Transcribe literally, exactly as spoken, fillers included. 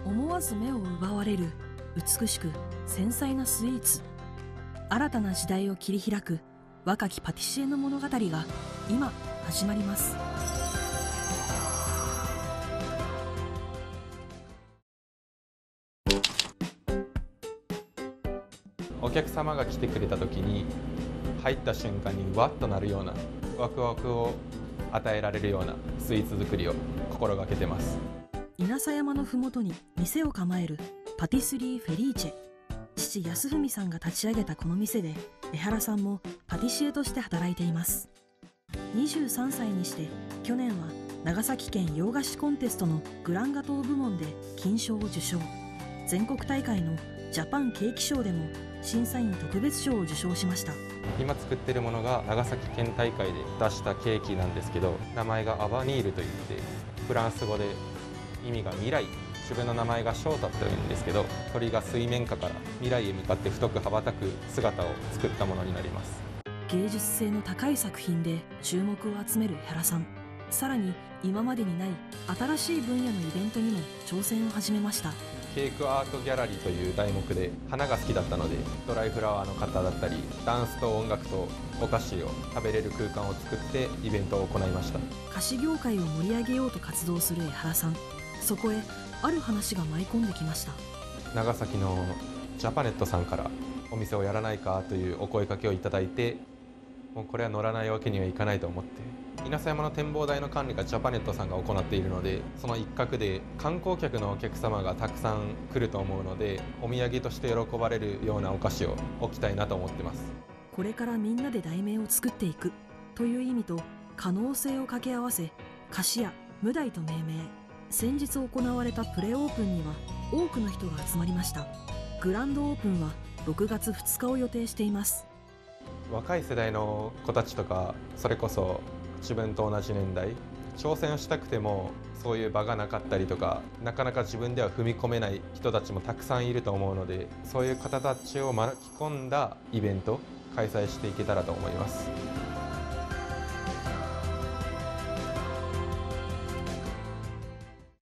思わず目を奪われる美しく繊細なスイーツ。新たな時代を切り開く若きパティシエの物語が今始まります。 お客様が来てくれた時に入った瞬間にワッとなるようなワクワクを与えられるようなスイーツ作りを心がけてます。 稲佐山のふもとに店を構えるパティスリーフェリーチェ。父康文さんが立ち上げたこの店で江原さんもパティシエとして働いています。にじゅうさんさいにして去年は長崎県洋菓子コンテストのグランガトー部門で金賞を受賞。全国大会のジャパンケーキショーでも審査員特別賞を受賞しました。 今作っているものが長崎県大会で出したケーキなんですけど、名前がアバニールといってフランス語で意味が未来、自分の名前が翔太というんですけど、鳥が水面下から未来へ向かって太く羽ばたく姿を作ったものになります。 芸術性の高い作品で注目を集める江原さん。さらに今までにない新しい分野のイベントにも挑戦を始めました。 ケークアートギャラリーという題目で花が好きだったので、ドライフラワーの方だったりダンスと音楽とお菓子を食べれる空間を作ってイベントを行いました。 菓子業界を盛り上げようと活動する江原さん。そこへある話が舞い込んできました。 長崎のジャパネットさんからお店をやらないかというお声かけをいただいて、もうこれは乗らないわけにはいかないと思って、稲佐山の展望台の管理がジャパネットさんが行っているので、その一角で観光客のお客様がたくさん来ると思うので、お土産として喜ばれるようなお菓子を置きたいなと思ってます。 これからみんなで題名を作っていくという意味と可能性を掛け合わせ、菓子屋無題と命名。先日行われたプレオープンには多くの人が集まりました。グランドオープンはろくがつふつかを予定しています。 若い世代の子たちとか、それこそ自分と同じ年代、挑戦したくてもそういう場がなかったりとか、なかなか自分では踏み込めない人たちもたくさんいると思うので、そういう方たちを巻き込んだイベント開催していけたらと思います。